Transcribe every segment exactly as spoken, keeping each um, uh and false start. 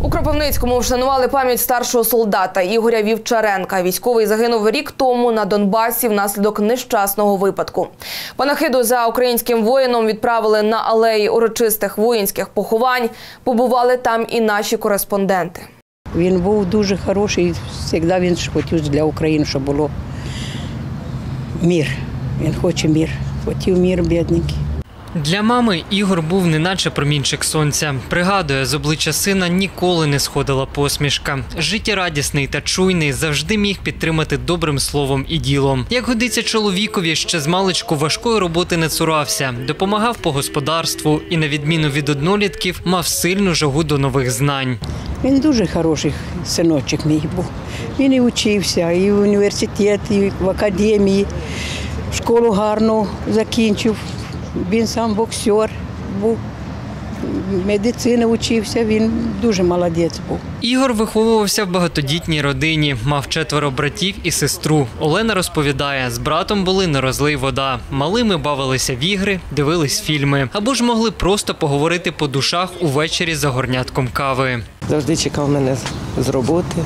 У Кропивницькому вшанували пам'ять старшого солдата Ігоря Вівчаренка. Військовий загинув рік тому на Донбасі внаслідок нещасного випадку. Панахиду за українським воїном відправили на алеї урочистих воїнських поховань. Побували там і наші кореспонденти. Він був дуже хороший, завжди він хотів для України, щоб було мир. Він хоче мир, хотів мир, бідненький. Для мами Ігор був неначе промінчик сонця. Пригадує, з обличчя сина ніколи не сходила посмішка. Життєрадісний та чуйний, завжди міг підтримати добрим словом і ділом. Як годиться чоловікові, ще з маличку важкої роботи не цурався. Допомагав по господарству і, на відміну від однолітків, мав сильну жагу до нових знань. Він дуже хороший синочок мій був. Він і вчився, і в університет, і в академії. Школу гарну закінчив. Він сам боксер був, медицини вчився, він дуже молодець був. Ігор виховувався в багатодітній родині, мав четверо братів і сестру. Олена розповідає, з братом були не розлий вода. Малими бавилися в ігри, дивились фільми. Або ж могли просто поговорити по душах увечері за горнятком кави. Завжди чекав мене з роботи,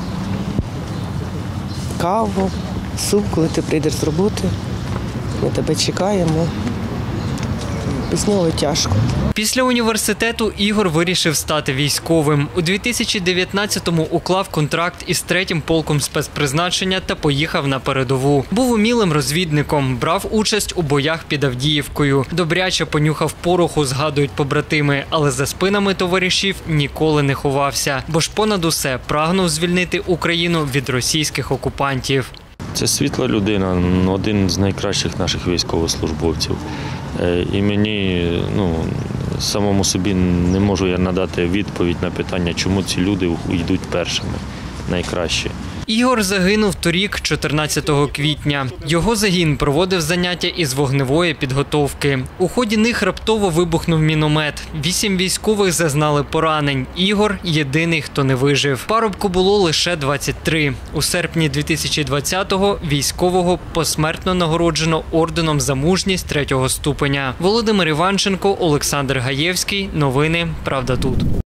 каву, суп, коли ти прийдеш з роботи, ми тебе чекаємо. Без нього тяжко. Після університету Ігор вирішив стати військовим. У дві тисячі дев'ятнадцятому уклав контракт із третім полком спецпризначення та поїхав на передову. Був умілим розвідником, брав участь у боях під Авдіївкою. Добряче понюхав пороху, згадують побратими, але за спинами товаришів ніколи не ховався. Бо ж понад усе прагнув звільнити Україну від російських окупантів. Це світла людина, один з найкращих наших військовослужбовців. І мені, ну, самому собі не можу я надати відповідь на питання, чому ці люди йдуть першими, найкраще. Ігор загинув торік, чотирнадцятого квітня. Його загін проводив заняття із вогневої підготовки. У ході них раптово вибухнув міномет. Вісім військових зазнали поранень. Ігор – єдиний, хто не вижив. Парубку було лише двадцять три. У серпні дві тисячі двадцятого військового посмертно нагороджено орденом за мужність третього ступеня. Володимир Іванченко, Олександр Гаєвський. Новини «Правда тут».